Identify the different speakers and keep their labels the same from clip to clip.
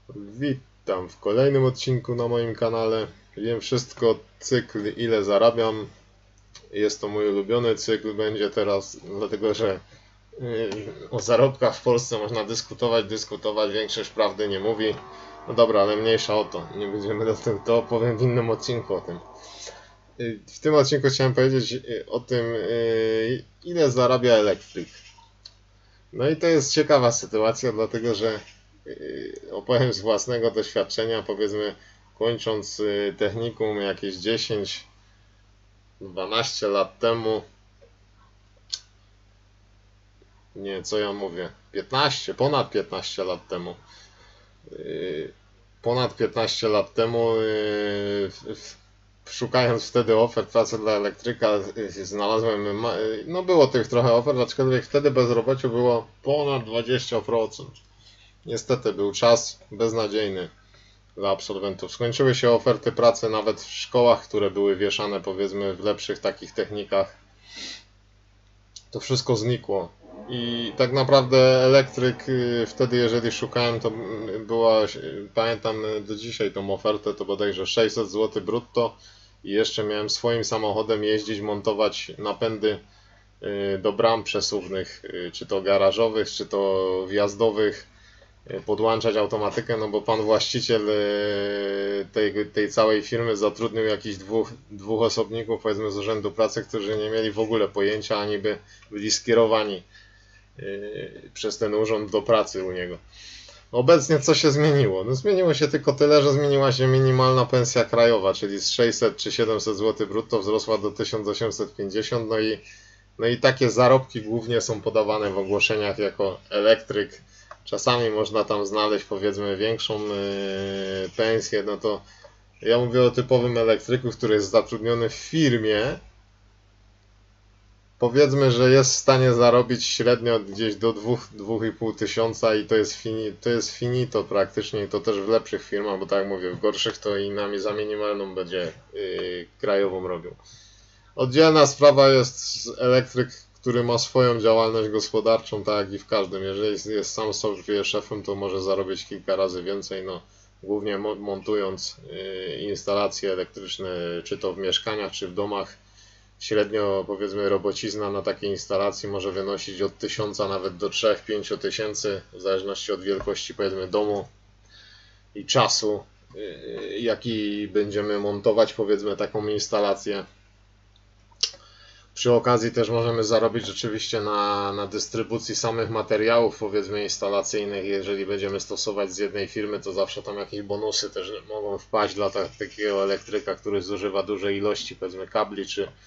Speaker 1: Witam w kolejnym odcinku na moim kanale. Wiem wszystko, cykl ile zarabiam. Jest to mój ulubiony cykl, będzie teraz, dlatego że o zarobkach w Polsce można dyskutować, większość prawdy nie mówi. No dobra, ale mniejsza o to, nie będziemy to opowiem w innym odcinku o tym. W tym odcinku chciałem powiedzieć o tym, ile zarabia elektryk. No i to jest ciekawa sytuacja, dlatego że opowiem z własnego doświadczenia, powiedzmy kończąc technikum jakieś 10-12 lat temu, nie, co ja mówię, 15, ponad 15 lat temu, szukając wtedy ofert pracy dla elektryka, znalazłem, no było tych trochę ofert, aczkolwiek wtedy bezrobocie było ponad 20%. Niestety był czas beznadziejny dla absolwentów. Skończyły się oferty pracy nawet w szkołach, które były wieszane, powiedzmy, w lepszych takich technikach. To wszystko znikło. I tak naprawdę elektryk wtedy, jeżeli szukałem, to była, pamiętam do dzisiaj tą ofertę, to bodajże 600 zł brutto i jeszcze miałem swoim samochodem jeździć, montować napędy do bram przesuwnych, czy to garażowych, czy to wjazdowych, podłączać automatykę, no bo pan właściciel tej całej firmy zatrudnił jakichś dwóch osobników, powiedzmy z urzędu pracy, którzy nie mieli w ogóle pojęcia, ani by byli skierowani przez ten urząd do pracy u niego. Obecnie co się zmieniło? No zmieniło się tylko tyle, że zmieniła się minimalna pensja krajowa, czyli z 600 czy 700 zł brutto wzrosła do 1850, no i takie zarobki głównie są podawane w ogłoszeniach jako elektryk. Czasami można tam znaleźć, powiedzmy, większą pensję, no to ja mówię o typowym elektryku, który jest zatrudniony w firmie. Powiedzmy, że jest w stanie zarobić średnio gdzieś do 2-2,5 tysiąca i to jest finito praktycznie, i to też w lepszych firmach, bo tak jak mówię, w gorszych to i nami za minimalną będzie krajową robił. Oddzielna sprawa jest elektryk, który ma swoją działalność gospodarczą, tak jak i w każdym. Jeżeli jest sam sobie szefem, to może zarobić kilka razy więcej, no głównie montując instalacje elektryczne, czy to w mieszkaniach, czy w domach. Średnio, powiedzmy, robocizna na takiej instalacji może wynosić od 1000 nawet do 3-5 tysięcy, w zależności od wielkości, powiedzmy, domu i czasu, jaki będziemy montować, powiedzmy, taką instalację. Przy okazji też możemy zarobić rzeczywiście na dystrybucji samych materiałów, powiedzmy, instalacyjnych. Jeżeli będziemy stosować z jednej firmy, to zawsze tam jakieś bonusy też mogą wpaść dla takiego elektryka, który zużywa duże ilości, powiedzmy, kabli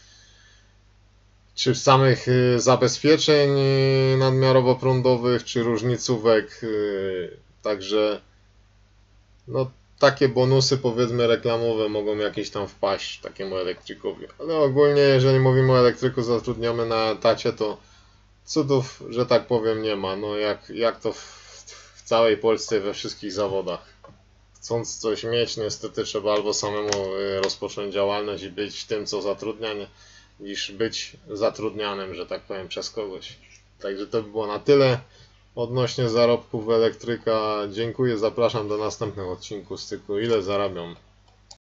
Speaker 1: czy samych zabezpieczeń nadmiarowo prądowych, czy różnicówek. Także no, takie bonusy, powiedzmy, reklamowe mogą jakieś tam wpaść takiemu elektrykowi. Ale ogólnie, jeżeli mówimy o elektryku zatrudniamy na etacie, to cudów, że tak powiem, nie ma. No jak to w całej Polsce, we wszystkich zawodach. Chcąc coś mieć, niestety trzeba albo samemu rozpocząć działalność i być tym, co zatrudnia, niż być zatrudnianym, że tak powiem, przez kogoś. Także to by było na tyle odnośnie zarobków elektryka. Dziękuję, zapraszam do następnego odcinku z cyklu Ile zarabiam.